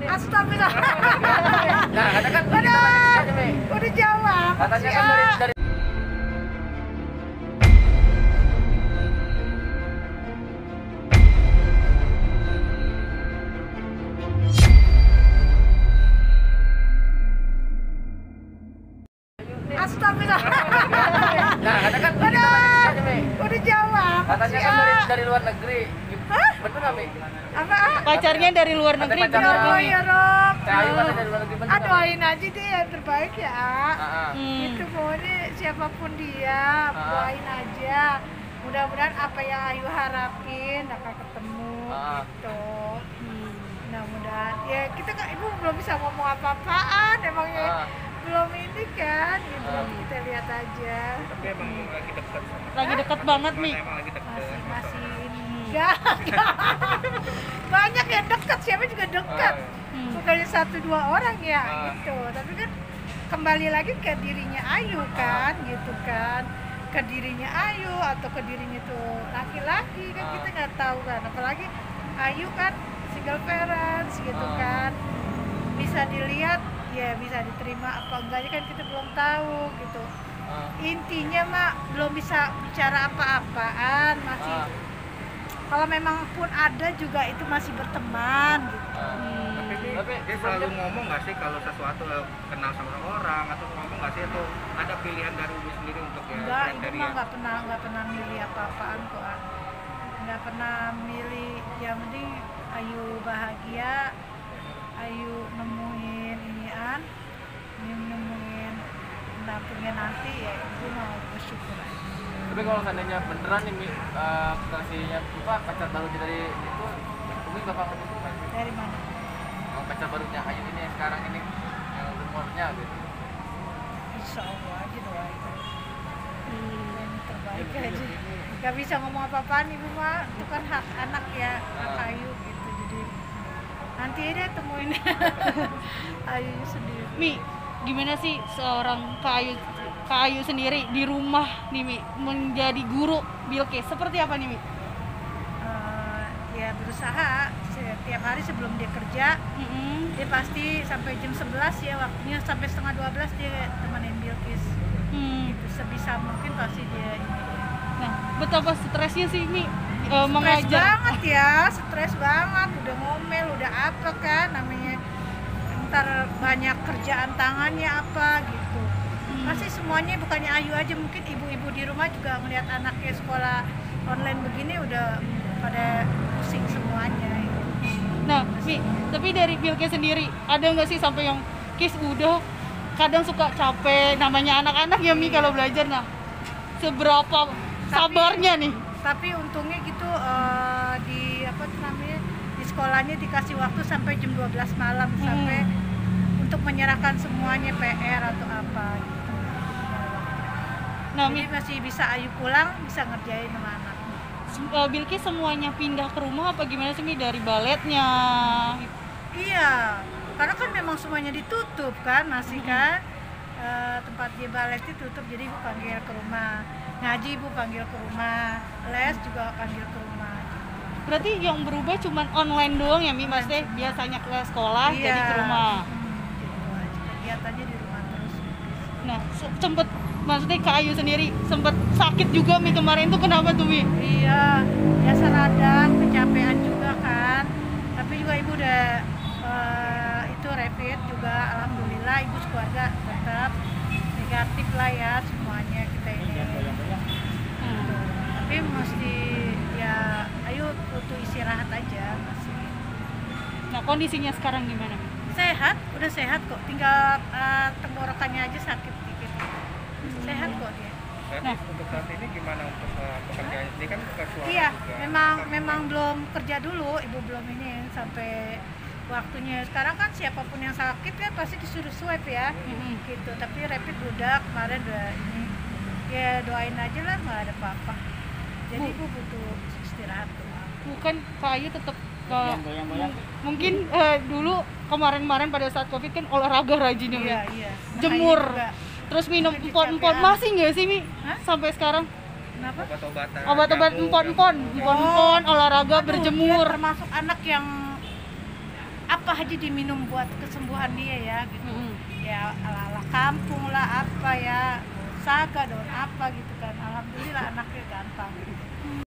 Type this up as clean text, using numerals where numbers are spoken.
Astagfirullah. Nah, katakan kita aja, Mi. Udah jawab. Katanya Si kan A. dari Astagfirullah. Nah, katakan kita aja, Mi. Udah jawab. Katanya Si kan A. dari luar negeri. Hah? Bener nggak, Mi? Apa? Pacarnya dari luar negeri, Katanya bener pacarnya. Oh Mi? ya Rob. Teh Ayu katanya dari luar negeri, bener nggak, Mi? Doain aja deh yang terbaik ya. Itu pokoknya siapapun dia, doain aja. Mudah-mudahan apa yang Ayu harapin akan ketemu gitu. Mudah-mudahan. Ya kita kan ibu belum bisa ngomong apa-apaan, emangnya belum ini kan. Ya, belum kita lihat aja. Tapi emang lagi dekat sama Lagi deket banget, Mi. emang lagi dekat. Masih ini. Enggak. Banyak yang dekat, siapa juga dekat. Bukannya 1-2 orang ya gitu. Tapi kan kembali lagi ke dirinya Ayu kan, gitu kan. Ke dirinya Ayu atau ke dirinya tuh laki-laki kan kita nggak tahu kan. Apalagi Ayu kan single parents gitu kan. Bisa dilihat ya, bisa diterima apa enggaknya kan kita belum tahu gitu. Intinya mah belum bisa bicara apa-apaan, masih kalau memang pun ada juga itu masih berteman gitu. Tapi dia selalu ngomong nggak sih kalau sesuatu kenal sama orang atau ngomong nggak sih, atau ada pilihan dari Umi sendiri untuk ya Enggak, ibu kriteria? mah nggak pernah milih apa-apaan kok. Nggak pernah milih, yang penting Ayu bahagia, Ayu nemuin nemuin pendampingnya nanti ya ibu mau bersyukur aja. Tapi kalau seandainya beneran nih, Mi, kasihnya apa pacar barunya dari itu, Umi bakal ngomong nggak sih? Dari mana? Pacar barunya Ayu ini yang sekarang ini, yang rumornya gitu. Insya Allah aja doain. Yang terbaik aja. Gak bisa ngomong apa-apaan ibu mah, itu kan hak anak ya, hak Ayu gitu. Jadi nanti deh temuin Ayu sendiri. Mi, gimana sih seorang Kak Ayu sendiri di rumah nih, Mi, menjadi guru Bilqis? Seperti apa nih, Mi? Ya berusaha setiap hari sebelum dia kerja, dia pasti sampai jam 11 ya waktunya, sampai setengah 12 dia temenin Bilqis. Gitu, sebisa mungkin pasti dia ini. Nah, betapa stresnya sih, Mi, Stres mengajar. banget ya, stres banget, udah ngomel, udah apa kan namanya, ntar banyak kerjaan tangannya apa gitu. Pasti semuanya, bukannya Ayu aja, mungkin ibu-ibu di rumah juga melihat anaknya sekolah online begini udah pada pusing semuanya. Nah, Mi, tapi dari Bilqis sendiri, ada nggak sih sampai yang Kis udah kadang suka capek, namanya anak-anak ya, Mi, kalau belajar. Nah, seberapa sabarnya nih? Tapi untungnya gitu, di apa tuh namanya, di sekolahnya dikasih waktu sampai jam 12 malam sampai untuk menyerahkan semuanya PR atau apa gitu. Nah, Jadi Mi, masih bisa Ayu pulang, bisa ngerjain sama anak. Bilqis semuanya pindah ke rumah apa gimana sih, Mi, dari baletnya? Iya, karena kan memang semuanya ditutup kan, masih kan tempat dia balet ditutup, jadi ibu panggil ke rumah, ngaji ibu panggil ke rumah, les juga panggil ke rumah. Berarti yang berubah cuman online doang ya, Mi? Maksudnya biasanya ke sekolah jadi ke rumah. Gitu aja, kegiatannya di rumah terus. Nah, sempet, maksudnya Kak Ayu sendiri sempet sakit juga, Mi, kemarin itu kenapa tuh, Mi? Iya, biasa radang, kecapean juga kan, tapi juga ibu udah itu rapid juga, alhamdulillah ibu sekeluarga tetap negatif lah ya semuanya kita ini. Tapi mesti ya, Ayu butuh istirahat aja masih. Nah, kondisinya sekarang gimana, Mi? Sehat, udah sehat kok, tinggal tenggorokannya aja sakit dikit. Sehat kok dia. Tapi untuk saat ini gimana untuk pekerjaan ini kan bukan suara Iya, juga. memang belum kerja dulu, ibu belum ini sampai waktunya. Sekarang kan siapapun yang sakit kan pasti disuruh swab ya, gitu. Tapi rapid udah kemarin udah ini. Ya doain aja lah, nggak ada apa-apa. Jadi ibu butuh istirahat tuh. Bukan Kak Ayu tetap mungkin dulu kemarin pada saat Covid kan olahraga rajin ya, Mi? Iya. Jemur. Ayu juga. Terus minum Tapi empon-empon, kecapean. masih nggak sih, Mi? Hah? Sampai sekarang? Kenapa? Obat-obatan. Obat-obat jamu, empon-empon, jamu. empon-empon, olahraga, Aduh, berjemur. dia termasuk anak yang apa apa aja diminum buat kesembuhan dia ya gitu. Ya ala-ala kampung lah apa ya, saga daun apa gitu kan. Alhamdulillah anaknya gampang gitu.